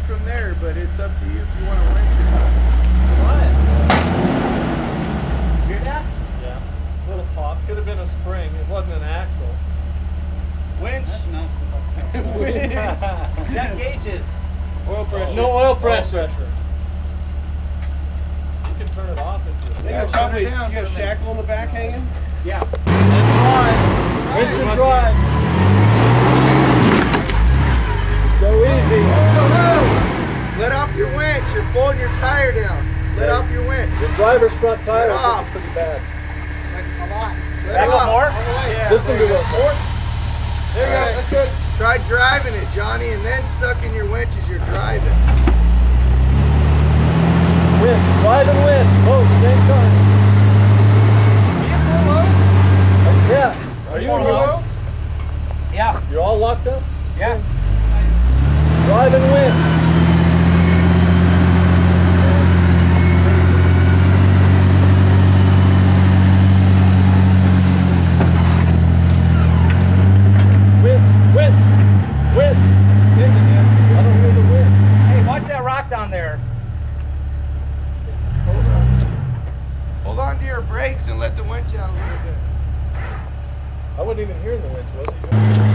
from there, but it's up to you if you want to winch or not. What? Hear that? Yeah. Little pop. Could have been a spring. It wasn't an axle. Winch. That's nice. Winch. Check gauges. Oil pressure. No oil pressure. You can turn it off if you Yeah, want. probably. You down got a for a shackle in the back hanging? Yeah. And drive. Winch and drive. Go easy. Oh, let off your winch. You're pulling your tire down. Let off your winch. The driver's front tire Let off. is pretty bad. A lot. Let Back off. up more? Yeah. Listen to there you what. go. There you go. Alright. That's good. Try driving it, Johnny, and then sucking your winch as you're driving. Winch. Drive and winch. Both same time. Are you full load? Yeah. Are you Full in load? Yeah. You're all locked up? Yeah. Drive and winch. Winch. I don't hear the wind. Hey, watch that rock down there. Hold on to your brakes and let the winch out a little bit. I wasn't even hearing the winch, was it?